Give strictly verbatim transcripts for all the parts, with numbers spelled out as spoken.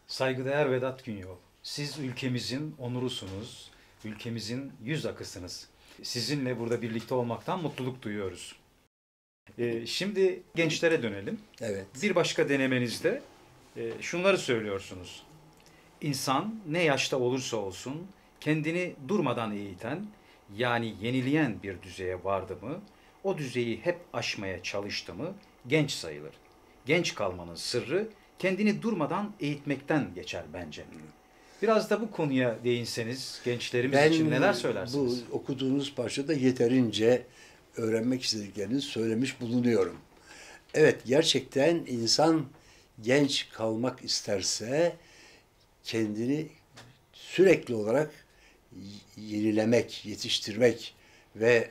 Saygıdeğer Vedat Günyol, siz ülkemizin onurusunuz, ülkemizin yüz akısınız. Sizinle burada birlikte olmaktan mutluluk duyuyoruz. Ee, şimdi gençlere dönelim. Evet. Bir başka denemenizde e, şunları söylüyorsunuz. İnsan ne yaşta olursa olsun kendini durmadan eğiten, yani yenileyen bir düzeye vardı mı, o düzeyi hep aşmaya çalıştı mı genç sayılır. Genç kalmanın sırrı kendini durmadan eğitmekten geçer bence. Biraz da bu konuya değinseniz gençlerimiz Ben için neler söylersiniz? bu okuduğunuz parçada yeterince öğrenmek istediklerini söylemiş bulunuyorum. Evet, gerçekten insan genç kalmak isterse kendini sürekli olarak yenilemek, yetiştirmek ve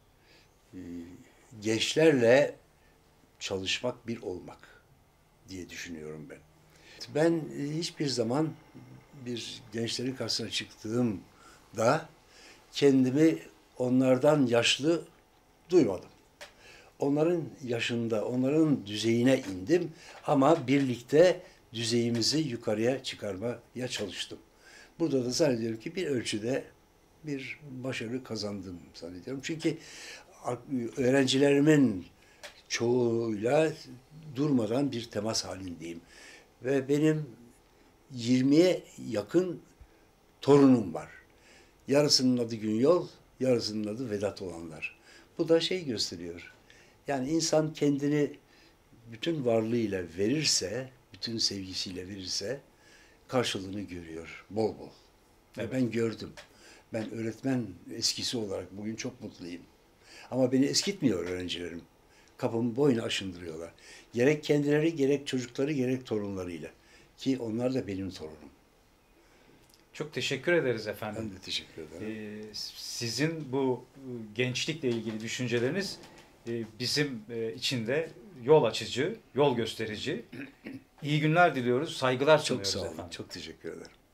e, gençlerle çalışmak, bir olmak diye düşünüyorum ben. Ben e, hiçbir zaman bir gençlerin karşısına çıktığımda kendimi onlardan yaşlı duymadım. Onların yaşında, onların düzeyine indim ama birlikte düzeyimizi yukarıya çıkarmaya çalıştım. Burada da zannediyorum ki bir ölçüde bir başarı kazandım zannediyorum. Çünkü öğrencilerimin çoğuyla durmadan bir temas halindeyim. Ve benim yirmiye yakın torunum var. Yarısının adı Günyol, yarısının adı Vedat olanlar. Bu da şey gösteriyor. Yani insan kendini bütün varlığıyla verirse, bütün sevgisiyle verirse karşılığını görüyor bol bol. Evet. Ve ben gördüm. Ben öğretmen eskisi olarak bugün çok mutluyum. Ama beni eskitmiyor öğrencilerim. Kapımı boyuna aşındırıyorlar. Gerek kendileri, gerek çocukları, gerek torunlarıyla. Ki onlar da benim torunum. Çok teşekkür ederiz efendim. Ben de teşekkür ederim. Ee, sizin bu gençlikle ilgili düşünceleriniz e, bizim e, için de yol açıcı, yol gösterici. İyi günler diliyoruz, saygılar Çok sunuyoruz sağ olun. efendim. Çok teşekkür ederim.